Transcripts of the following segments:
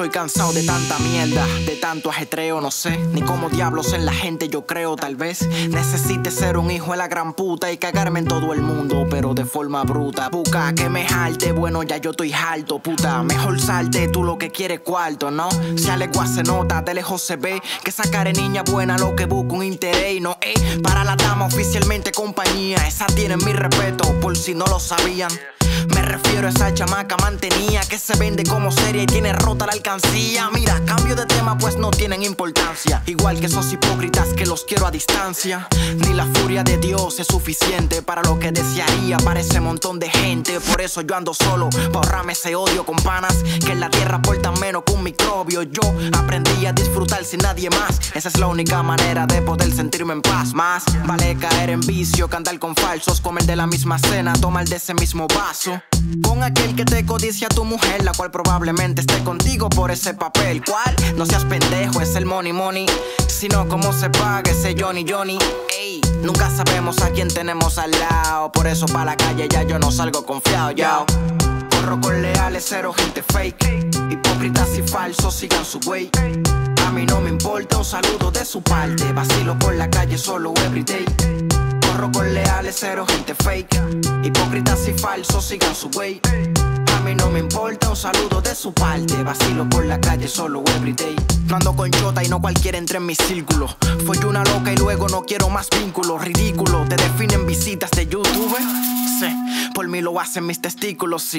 Estoy cansado de tanta mierda, de tanto ajetreo, no sé ni cómo diablos en la gente yo creo. Tal vez necesite ser un hijo de la gran puta y cagarme en todo el mundo, pero de forma bruta. Busca que me jalte, bueno ya yo estoy harto, puta. Mejor salte, tú lo que quieres cuarto, ¿no? Si a legua se nota, de lejos se ve que esa cara de niña buena lo que busca un interés. Y no, para la dama oficialmente compañía, esa tiene mi respeto, por si no lo sabían. Me refiero a esa chamaca mantenida que se vende como seria y tiene rota la alcancía. Mira, cambio de tema pues no tienen importancia, igual que esos hipócritas que los quiero a distancia. Ni la furia de Dios es suficiente para lo que desearía para ese montón de gente. Por eso yo ando solo, pa' ahorrarme ese odio con panas que en la tierra portan menos que un microbio. Yo aprendí a disfrutar sin nadie más, esa es la única manera de poder sentirme en paz. Más vale caer en vicio que andar con falsos, comer de la misma cena, tomar de ese mismo vaso. Con aquel que te codicia a tu mujer, la cual probablemente esté contigo por ese papel. ¿Cuál? No seas pendejo, es el money money, sino cómo se paga ese Johnny Johnny. Ey, nunca sabemos a quién tenemos al lado, por eso pa' la calle ya yo no salgo confiado, yo. Corro con leales, cero gente fake, hipócritas y falsos sigan su way. A mí no me importa un saludo de su parte, vacilo por la calle solo everyday. Corro con leales, cero gente fake, hipócritas y falsos sigan su way. A mí no me importa un saludo de su parte, vacilo por la calle solo everyday. No ando con chota y no cualquiera entre en mi círculo. Fui una loca y luego no quiero más vínculos. Ridículo, te definen visitas de YouTube. Sí, por mí lo hacen mis testículos, sí.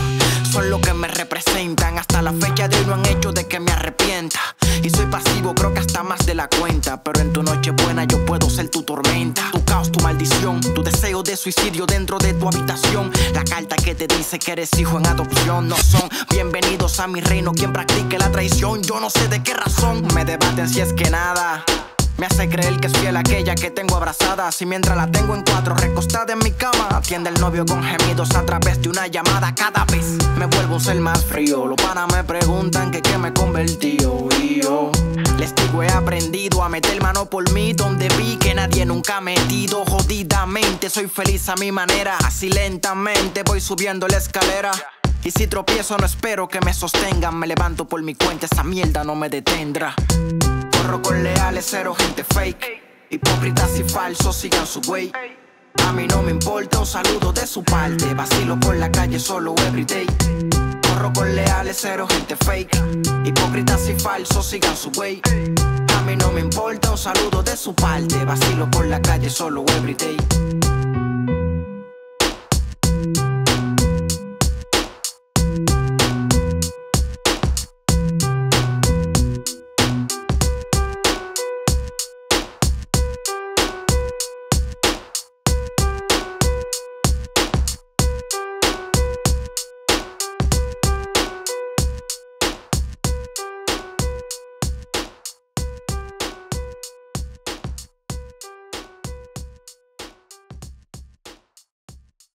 Son lo que me representan. Hasta la fecha de hoy no han hecho de que me arrepienta. Y soy pasivo, creo que hasta más de la cuenta. Pero en tu noche buena yo puedo ser tu tormenta, tu caos, tu maldición, tu deseo de suicidio dentro de tu habitación. La carta que te dice que eres hijo en adopción. No son bienvenidos a mi reino quien practique la traición. Yo no sé de qué razón me debaten si es que nada me hace creer que es fiel aquella que tengo abrazada. Así mientras la tengo en cuatro recostada en mi cama, atiende el novio con gemidos a través de una llamada. Cada vez me vuelvo un ser más frío. Los panas me preguntan que qué me convertido. Y yo les digo, he aprendido a meter mano por mí donde vi que nadie nunca ha metido. Jodidamente soy feliz a mi manera, así lentamente voy subiendo la escalera. Y si tropiezo no espero que me sostengan, me levanto por mi cuenta, esa mierda no me detendrá. Corro con leales, cero gente fake, hipócritas y falsos sigan su way. A mí no me importa un saludo de su parte, vacilo por la calle solo everyday. Corro con leales, cero gente fake, hipócritas y falsos sigan su way. A mí no me importa un saludo de su parte, vacilo por la calle solo everyday.